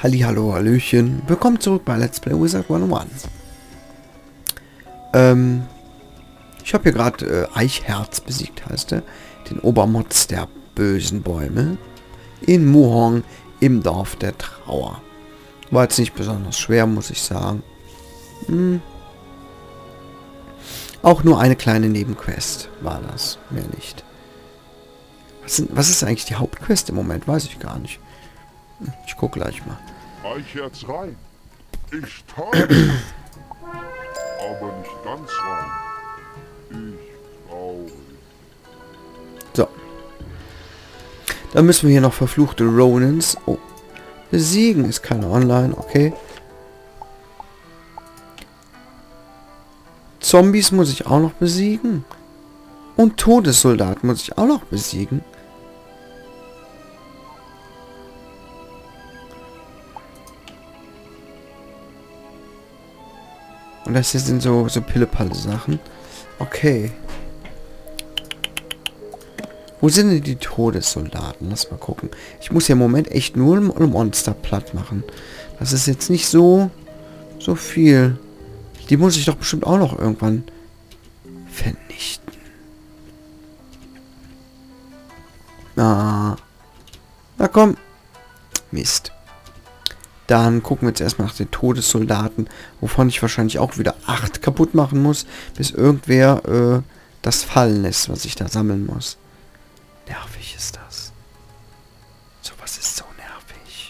Hallihallo, Hallöchen. Willkommen zurück bei Let's Play Wizard 101. Ich habe hier gerade Eichherz besiegt, heißt er. Den Obermotz der bösen Bäume. In Muhong, im Dorf der Trauer. War jetzt nicht besonders schwer, muss ich sagen. Auch nur eine kleine Nebenquest war das. Mehr nicht. Was ist eigentlich die Hauptquest im Moment? Weiß ich gar nicht. Ich gucke gleich mal. Eichherz rein. Ich teile. Aber nicht ganz rein. Ich traurig. So. Dann müssen wir hier noch verfluchte Ronins. Oh. Besiegen ist keine Online. Okay. Zombies muss ich auch noch besiegen. Und Todessoldaten muss ich auch noch besiegen. Und das hier sind so Pille-Palle-Sachen. Okay. Wo sind denn die Todessoldaten? Lass mal gucken. Ich muss ja im Moment echt nur ein Monster platt machen. Das ist jetzt nicht so viel. Die muss ich doch bestimmt auch noch irgendwann vernichten. Na komm. Mist. Dann gucken wir jetzt erstmal nach den Todessoldaten, wovon ich wahrscheinlich auch wieder 8 kaputt machen muss, bis irgendwer das fallen lässt, was ich da sammeln muss. Nervig ist das. Sowas ist so nervig.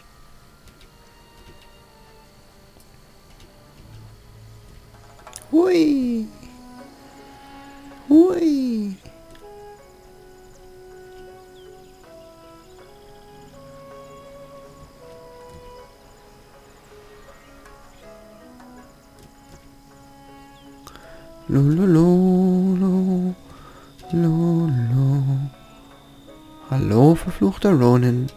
Hui. Hui. Lulululu, lulu. Hallo, verfluchter Ronin.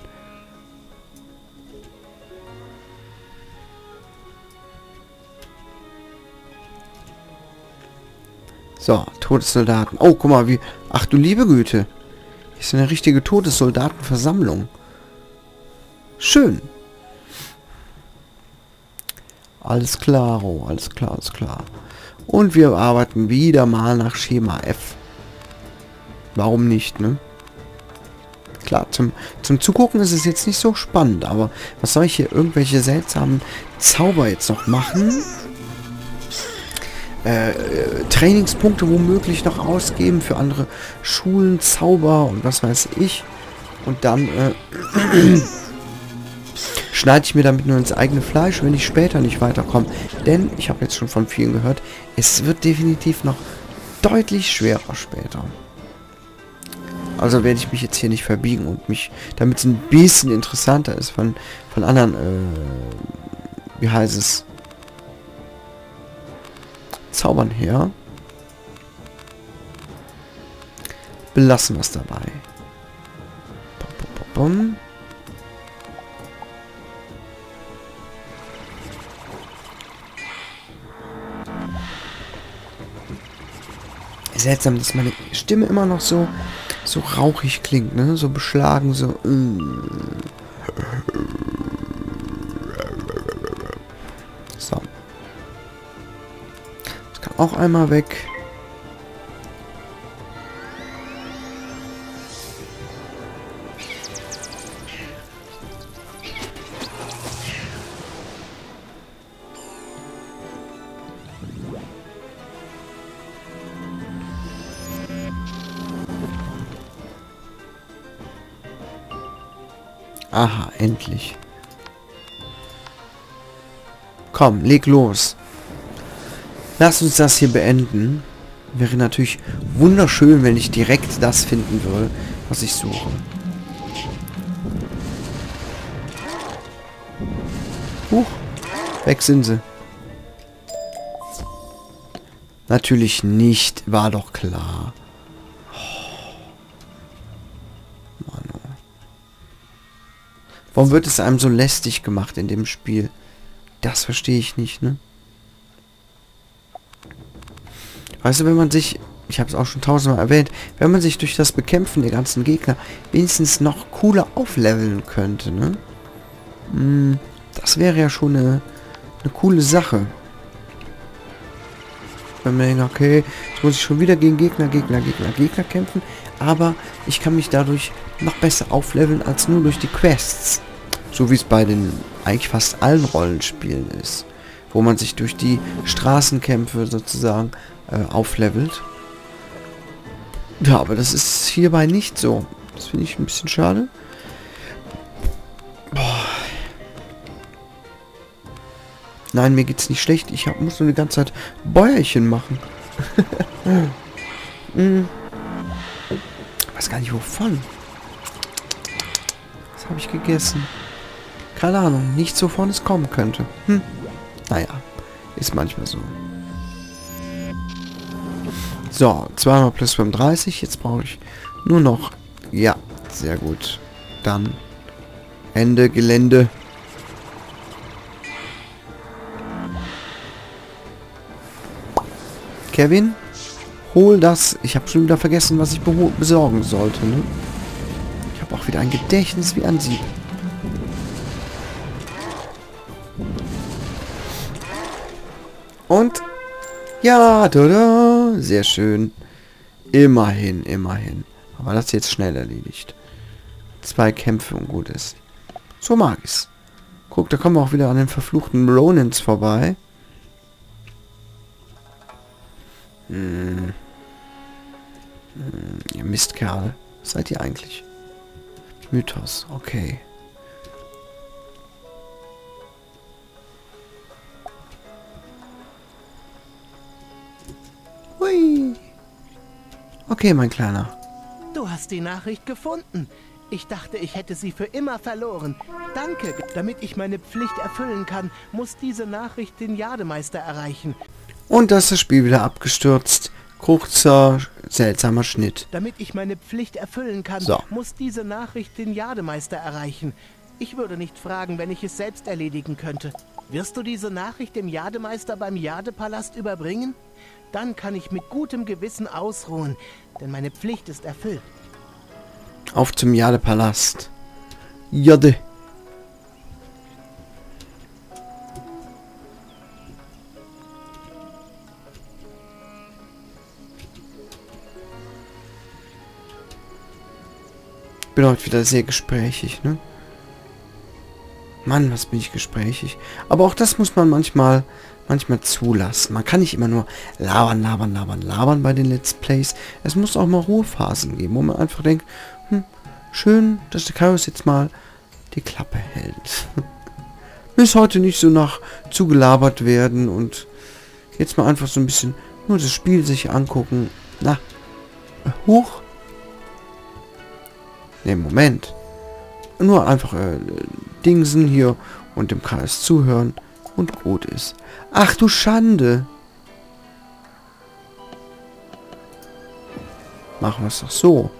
So, Todessoldaten. Oh, guck mal, wie... Ach du liebe Güte. Hier ist eine richtige Todessoldatenversammlung. Schön. Alles klar, oh, alles klar, alles klar. Und wir arbeiten wieder mal nach Schema F. Warum nicht, ne? Klar, zum Zugucken ist es jetzt nicht so spannend, aber was soll ich hier irgendwelche seltsamen Zauber jetzt noch machen? Trainingspunkte womöglich noch ausgeben für andere Schulen, Zauber und was weiß ich. Und dann schneide ich mir damit nur ins eigene Fleisch, wenn ich später nicht weiterkomme. Denn, ich habe jetzt schon von vielen gehört, es wird definitiv noch deutlich schwerer später. Also werde ich mich jetzt hier nicht verbiegen und mich, damit es ein bisschen interessanter ist von anderen, wie heißt es, Zaubern her, belassen wir es dabei. Bum, bum, bum. Seltsam, dass meine Stimme immer noch so rauchig klingt, ne? So beschlagen, so. So. Das kann auch einmal weg. Aha, endlich. Komm, leg los. Lass uns das hier beenden. Wäre natürlich wunderschön, wenn ich direkt das finden würde, was ich suche. Huch, weg sind sie. Natürlich nicht, war doch klar. Warum wird es einem so lästig gemacht in dem Spiel? Das verstehe ich nicht, ne? Weißt du, wenn man sich ich habe es auch schon tausendmal erwähnt, wenn man sich durch das Bekämpfen der ganzen Gegner wenigstens noch cooler aufleveln könnte, ne? Das wäre ja schon eine coole Sache. Wenn man denkt, okay, jetzt muss ich schon wieder gegen Gegner kämpfen. Aber ich kann mich dadurch noch besser aufleveln als nur durch die Quests. So wie es bei den eigentlich fast allen Rollenspielen ist. Wo man sich durch die Straßenkämpfe sozusagen auflevelt. Ja, aber das ist hierbei nicht so. Das finde ich ein bisschen schade. Boah. Nein, mir geht's nicht schlecht. Ich muss nur die ganze Zeit Bäuerchen machen. Weiß gar nicht wovon. Was habe ich gegessen? Keine Ahnung. Nichts, wovon es kommen könnte. Naja, ist manchmal so. So, 2 plus 35. Jetzt brauche ich nur noch... Ja, sehr gut. Dann Ende Gelände. Kevin, hol das. Ich habe schon wieder vergessen, was ich besorgen sollte. Ne? Ich habe auch wieder ein Gedächtnis wie ein Sieb. Und ja, tada, sehr schön. Immerhin, immerhin. Aber das ist jetzt schnell erledigt. 2 Kämpfe und gut ist. So mag ich's. Guck, da kommen wir auch wieder an den verfluchten Ronins vorbei. Ihr Mistkerl. Was seid ihr eigentlich? Mythos, okay. Hui. Okay, mein Kleiner. Du hast die Nachricht gefunden. Ich dachte, ich hätte sie für immer verloren. Danke. Damit ich meine Pflicht erfüllen kann, muss diese Nachricht den Jademeister erreichen. Und da ist das Spiel wieder abgestürzt. Kurzer, seltsamer Schnitt. Damit ich meine Pflicht erfüllen kann, muss diese Nachricht den Jademeister erreichen. Ich würde nicht fragen, wenn ich es selbst erledigen könnte. Wirst du diese Nachricht dem Jademeister beim Jadepalast überbringen? Dann kann ich mit gutem Gewissen ausruhen, denn meine Pflicht ist erfüllt. Auf zum Jadepalast. Jade. Bin heute wieder sehr gesprächig, ne? Mann, was bin ich gesprächig. Aber auch das muss man manchmal zulassen. Man kann nicht immer nur labern bei den Let's Plays. Es muss auch mal Ruhephasen geben, wo man einfach denkt, schön, dass der Kairos jetzt mal die Klappe hält. Muss heute nicht so nach zugelabert werden und jetzt mal einfach so ein bisschen nur das Spiel sich angucken. Na, hoch. Ne, Moment. Nur einfach Dingsen hier und dem Kreis zuhören und gut ist. Ach du Schande. Machen wir es doch so.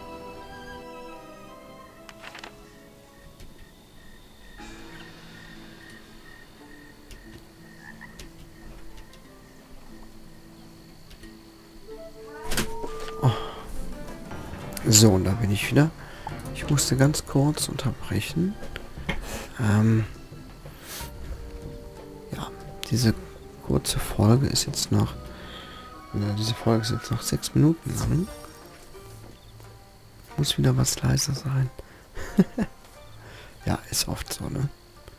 Oh. So, und da bin ich wieder. Ich musste ganz kurz unterbrechen. Ja, diese kurze Folge ist jetzt noch... diese Folge ist jetzt noch 6 Minuten lang. Muss wieder was leiser sein. Ja, ist oft so, ne?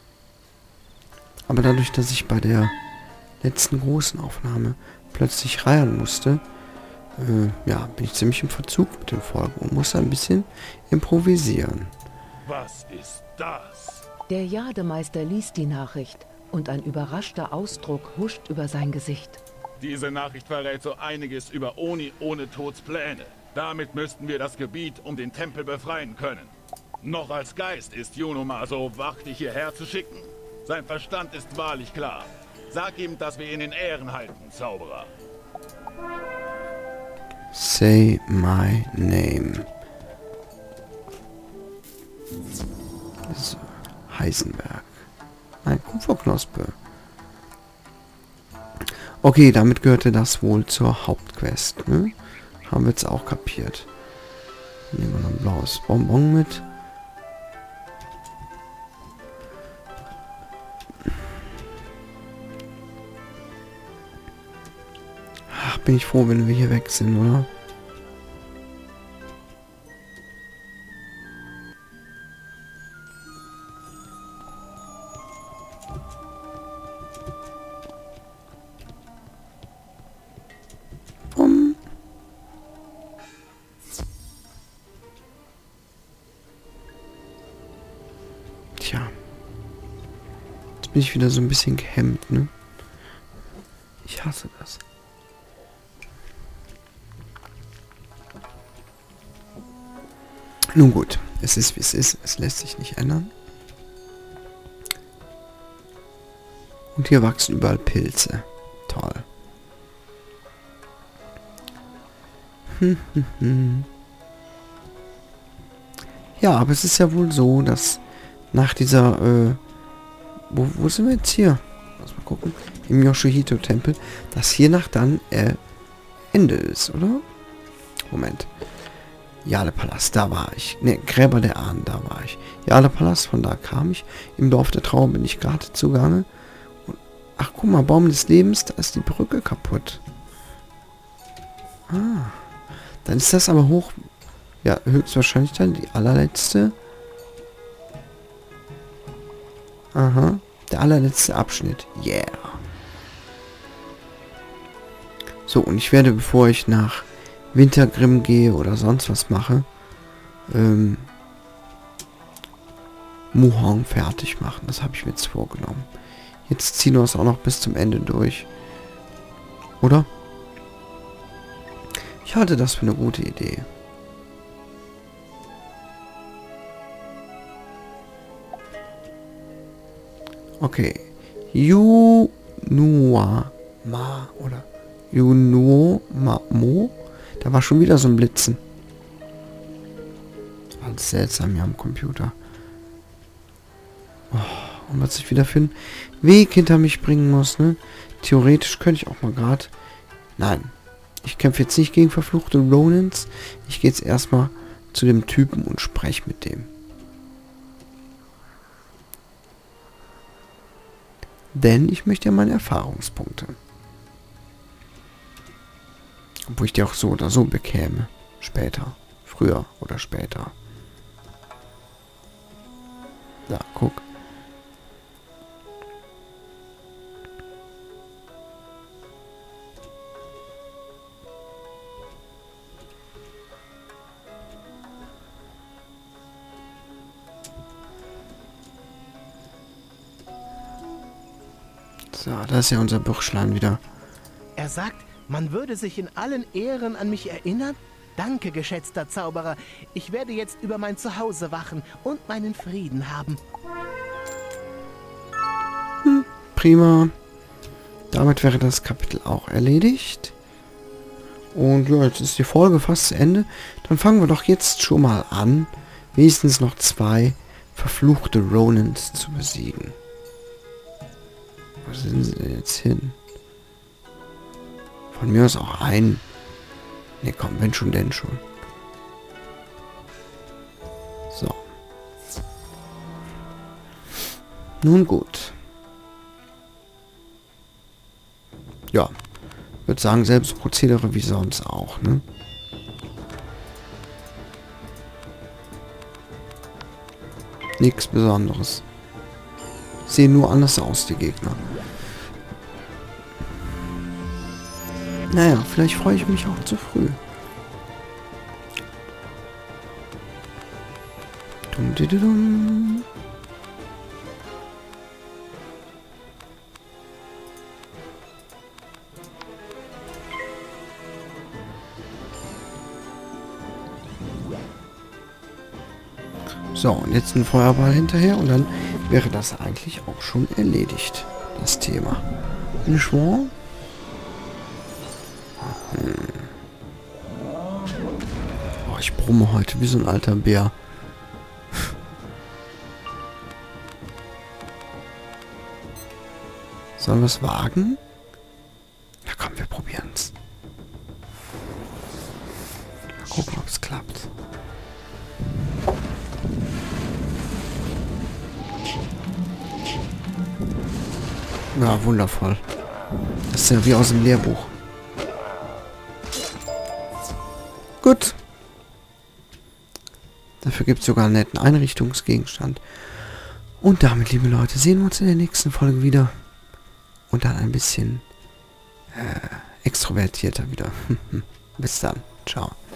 Aber dadurch, dass ich bei der letzten großen Aufnahme plötzlich reiern musste, ja, bin ich ziemlich im Verzug mit den Folgen und muss ein bisschen improvisieren. Was ist das? Der Jademeister liest die Nachricht und ein überraschter Ausdruck huscht über sein Gesicht. Diese Nachricht verrät so einiges über Oni ohne Tods Pläne. Damit müssten wir das Gebiet um den Tempel befreien können. Noch als Geist ist Yunoma so wach, dich hierher zu schicken? Sein Verstand ist wahrlich klar. Sag ihm, dass wir ihn in Ehren halten, Zauberer. Say my name. So, Heisenberg. Ein Kupferknospe. Okay, damit gehörte das wohl zur Hauptquest, ne? Haben wir jetzt auch kapiert. Nehmen wir noch ein blaues Bonbon mit. bin ich froh, wenn wir hier weg sind, oder? Tja. Jetzt bin ich wieder so ein bisschen gehemmt, ne? Ich hasse das. Nun gut, es ist wie es ist. Es lässt sich nicht ändern. Und hier wachsen überall Pilze. Toll. Ja, aber es ist ja wohl so, dass nach dieser, wo sind wir jetzt hier? Lass mal gucken. Im Yoshihito-Tempel, dass hiernach dann, Ende ist, oder? Moment. Jade-Palast, da war ich. Ne, Gräber der Ahnen, da war ich. Jade-Palast, von da kam ich. Im Dorf der Trauer bin ich gerade zugange. Und, ach, guck mal, Baum des Lebens, da ist die Brücke kaputt. Ah. Dann ist das aber hoch... Ja, höchstwahrscheinlich dann die allerletzte... Aha. Der allerletzte Abschnitt. Yeah. So, und ich werde, bevor ich nach Wintergrimm gehe oder sonst was mache, Muhang fertig machen. Das habe ich mir jetzt vorgenommen. Jetzt ziehen wir es auch noch bis zum Ende durch. Oder? Ich halte das für eine gute Idee. Okay. Junua Ma oder Junuo Ma Mo. Da war schon wieder so ein Blitzen. Alles seltsam hier am Computer. Oh, und was ich wieder für einen Weg hinter mich bringen muss, ne? Theoretisch könnte ich auch mal gerade... Nein. Ich kämpfe jetzt nicht gegen verfluchte Ronins. Ich gehe jetzt erstmal zu dem Typen und spreche mit dem. Denn ich möchte ja meine Erfahrungspunkte. Obwohl ich die auch so oder so bekäme. Später. Früher oder später. Da, guck. So, da ist ja unser Bürschlein wieder. Er sagt, man würde sich in allen Ehren an mich erinnern? Danke, geschätzter Zauberer. Ich werde jetzt über mein Zuhause wachen und meinen Frieden haben. Prima. Damit wäre das Kapitel auch erledigt. Und ja, jetzt ist die Folge fast zu Ende. Dann fangen wir doch jetzt schon mal an, wenigstens noch 2 verfluchte Ronins zu besiegen. Wo sind sie denn jetzt hin? Von mir aus auch ein. Ne, komm, wenn schon, denn schon. So. Nun gut. Ja. Würde sagen, selbst Prozedere wie sonst auch, ne? Nichts Besonderes. Sehen nur anders aus, die Gegner. Naja, vielleicht freue ich mich auch zu früh. Dum-di-di-dum. So, und jetzt ein Feuerball hinterher und dann wäre das eigentlich auch schon erledigt, das Thema. Ein Schwarm? Oh, ich brumme heute wie so ein alter Bär. Sollen wir es wagen? Na komm, wir probieren es. Mal gucken, ob es klappt. Ja, wundervoll. Das ist ja wie aus dem Lehrbuch. Gut. Dafür gibt es sogar einen netten Einrichtungsgegenstand. Und damit, liebe Leute, sehen wir uns in der nächsten Folge wieder. Und dann ein bisschen extrovertierter wieder. Bis dann. Ciao.